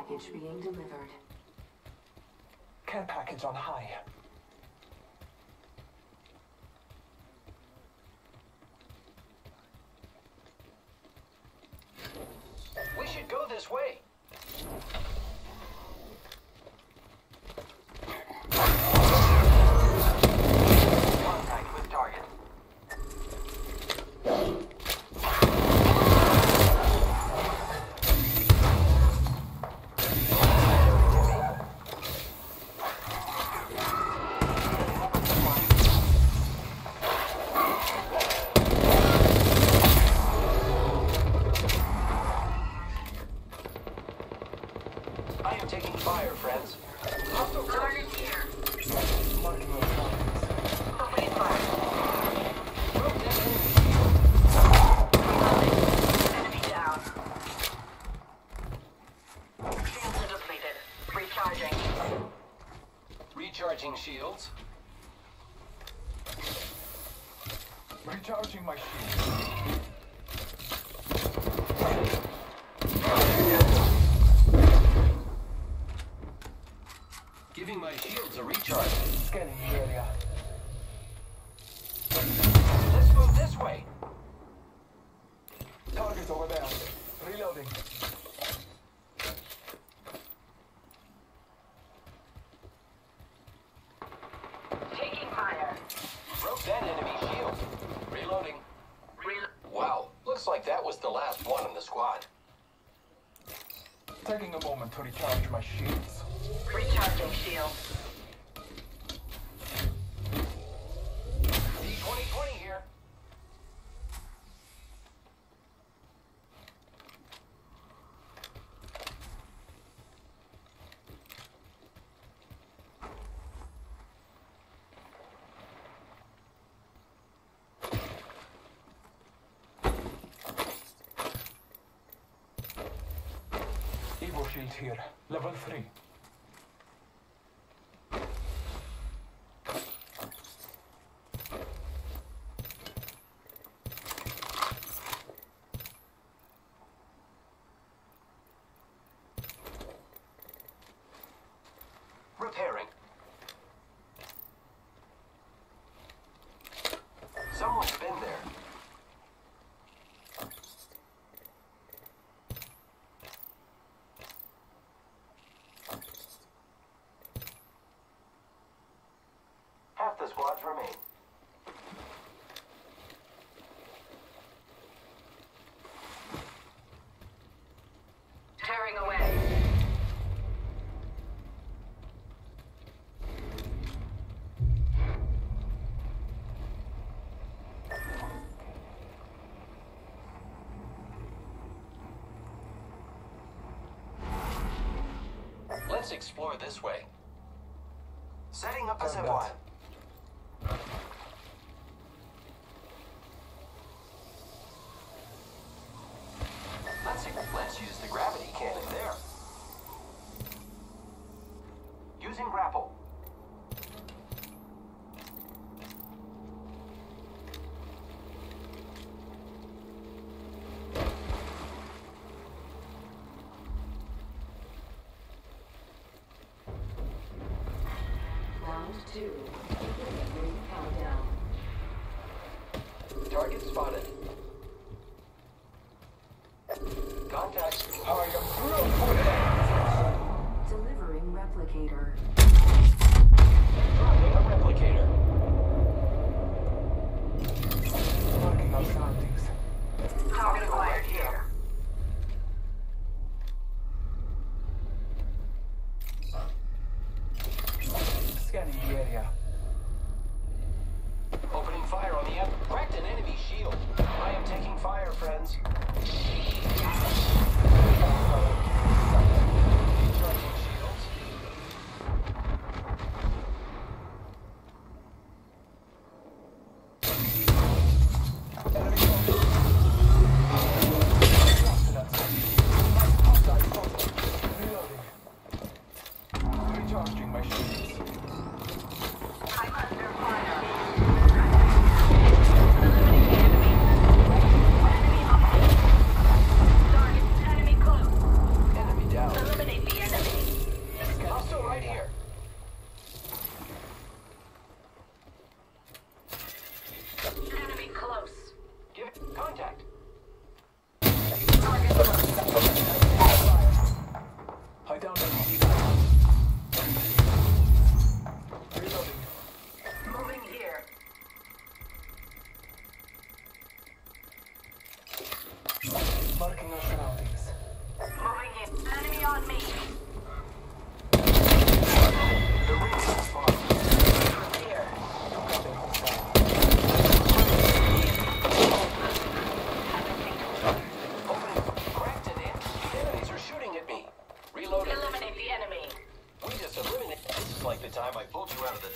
package being delivered. Care package on high. We should go this way. Contact with target. I am taking fire, friends. Hostile target here. Marking those targets. Opening fire. Enemy down. Shields are depleted. Recharging. Recharging shields. Recharging my shield. Giving my shields a recharge. Scanning the area. Let's move this way. Target over there. Reloading. Taking fire. Broke that enemy shield. Reloading. Wow, looks like that was the last one in the squad. Taking a moment to recharge my shields. Recharging shield. D-2020 here. Evo shield here. Level 3. Repairing. Someone's been there. Half the squads remain. Tearing away. Let's explore this way. Setting up a Done zip that. line. Let's use the gravity cannon there. Using grapple. Round 2. Ring countdown. Target spotted. Contact. I am broke for that. Delivering replicator. Dropping a replicator. Marking our surroundings. Target acquired here. Scanning the area. Opening fire on the end. Cracked an enemy shield. I am taking fire, friends. Recharging shields. Enemy contact. Contact spotted. Reloading. Recharging my shields. I'm under fire. Eliminating enemy. Enemy up.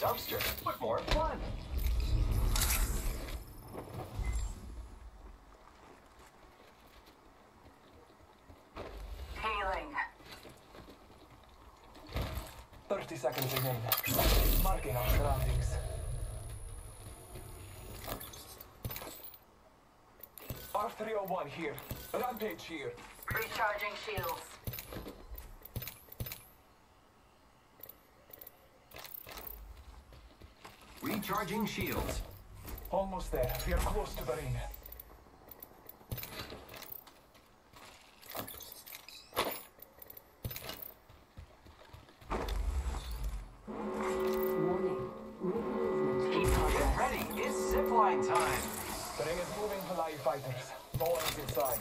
dumpster. What more fun? Healing. 30 seconds remain. Marking our surroundings. R301 here. Rampage here. Recharging shields. Recharging shields. Almost there. We are close to the ring. Warning. Ring movement in Get progress. ready. It's zipline time. The ring is moving for live fighters. No one is inside.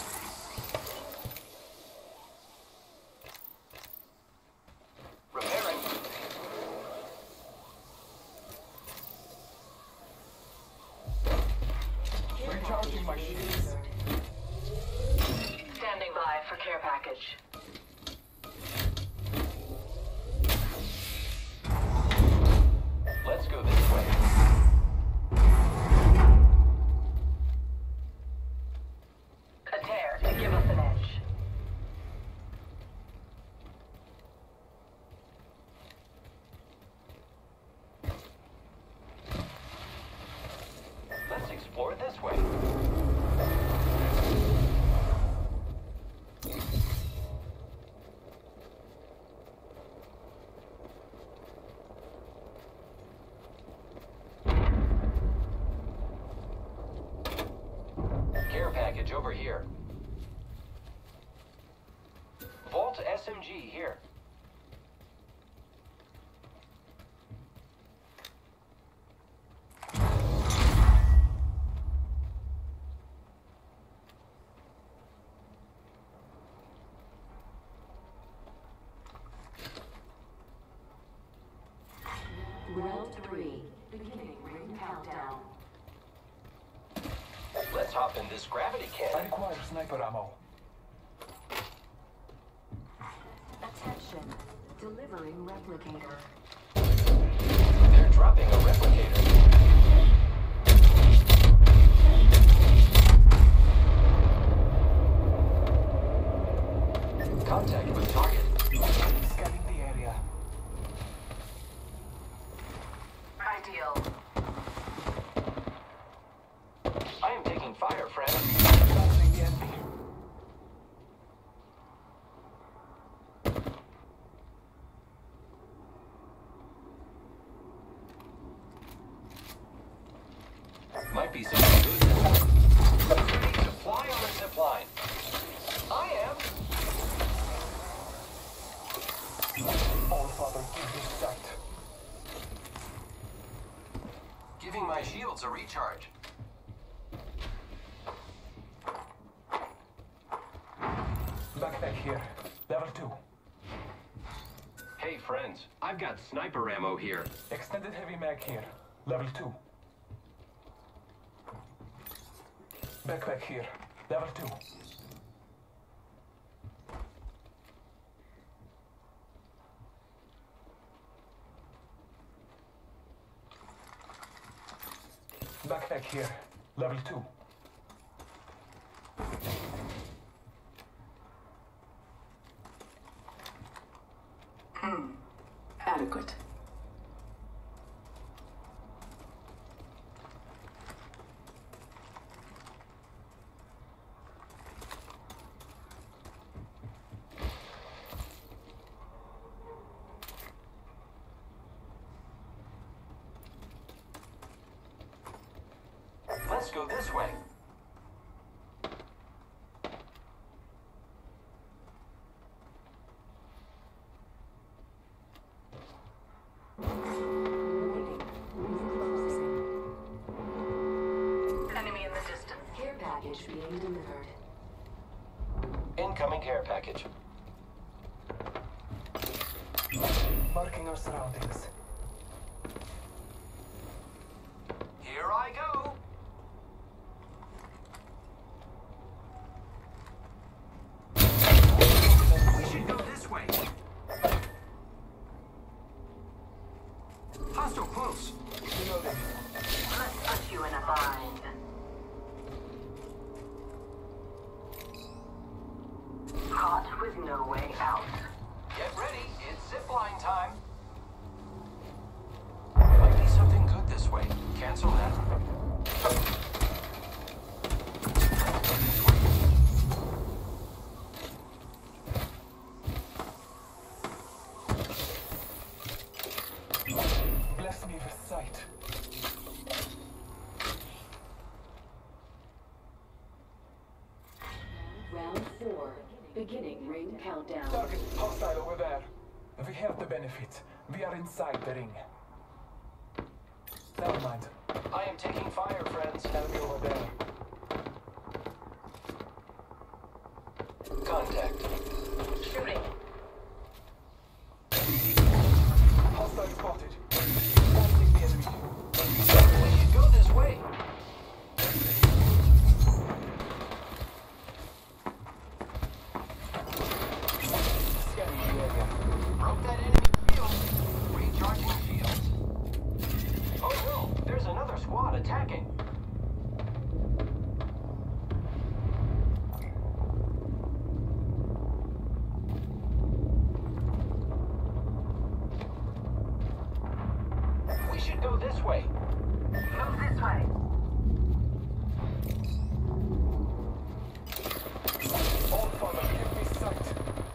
Repairing. Recharging my shields. Standing by for care package. Let's go this way. A tear to give us an edge. Let's explore this way. Care package over here. Vault SMG here. Round 3. Beginning ring countdown. Let's hop in this gravity I cannon. require sniper ammo. Attention. Delivering replicator. They're dropping a replicator. Contact with target. Scanning the area. Ideal. I am taking fire, friend. Advancing the enemy. Might be something good. Ready to fly on the zip line. I am. All Father, give me sight. Giving my shields a recharge. Backpack here. Level 2. Hey, friends. I've got sniper ammo here. Extended heavy mag here. Level 2. Backpack here. Level 2. Backpack here. Level 2. Adequate. Let's go this way. Waiting. Ring closing. Enemy in the distance. Care package being delivered. Incoming care package. Marking our surroundings. Here I go. We should go this way. Hostile close. Reloading. Let's put you in a bind. Caught with no way out. Get ready, it's zipline time. Might be something good this way. Cancel that. Bless me with sight. Round 4. Beginning ring countdown. Target hostile over there. We have the benefit. We are inside the ring. Never mind. I am taking fire, friends. Enemy over there. Contact. Shooting. Hostile spotted. Targeting the enemy. We should go this way. Scanning the area. Broke that enemy shield. Recharging shields. Oh no, there's another squad attacking. We should go this way. Move this way. All father, give me sight.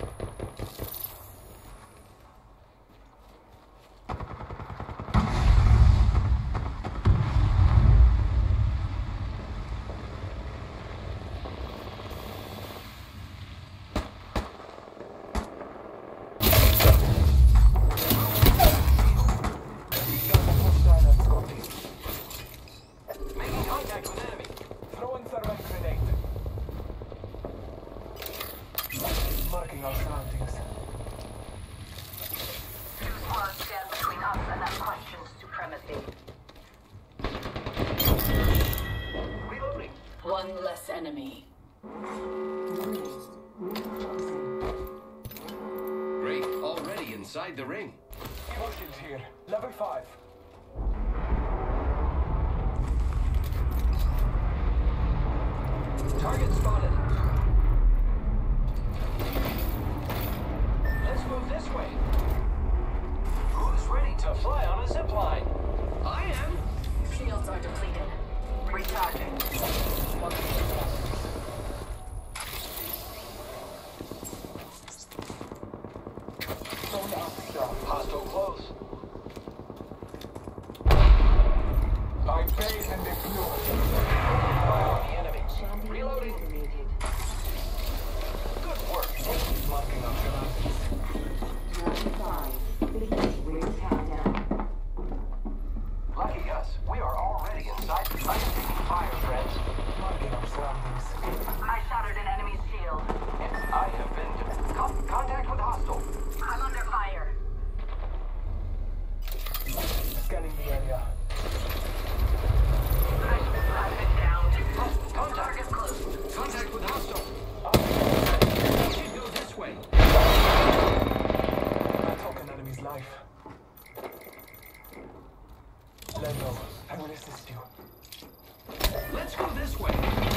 Making contact with enemy. Throwing thermite grenade. Marking our surroundings. Two squads stand between us and that questioned supremacy. Reloading. One less enemy. Great, already inside the ring. Evo shield here. Level 5. Target spotted. Let's move this way. Who's ready to fly on a zipline? I am. Shields are depleted. Recharging. Zone up. Hostile close. I bathe in the blue. Fire on the enemy. Reloading. Good work. Marking our surroundings. Round 5. Beginning ring countdown. Lucky us. We are already inside. I am taking fire, friends. Marking our surroundings. I shattered an enemy's shield. And I have been contact with hostile. I'm under fire. Scanning the area. I've down. Contact. Target close. Contact with hostile. We should go this way. I took an enemy's life. Let go. I will assist you. Let's go this way.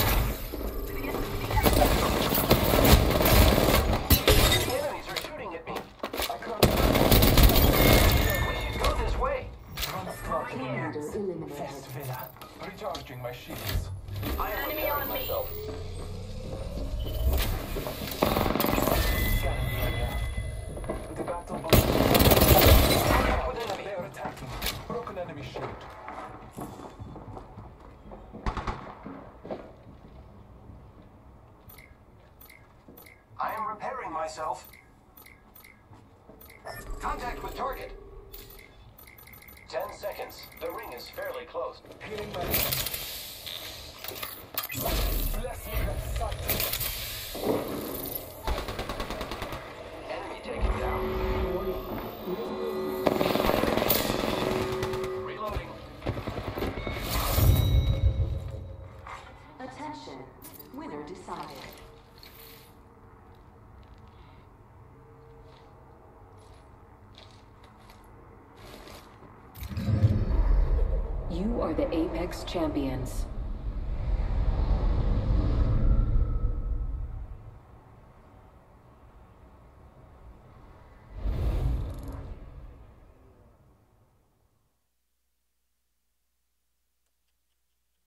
Enemies are shooting at me. I can't. We should go this way. Run squad Commander eliminated. Fest Villa. Recharging my shields. I am Enemy repairing on me. myself. Scanning the area. The battle boat. Contact with enemy. They are attacking. Broken enemy shield. I am repairing myself. Contact with target. 10 seconds. The ring is fairly close. Healing my bless me with sight. Enemy taken down. Reloading. Attention. Winner decided. are the Apex Champions.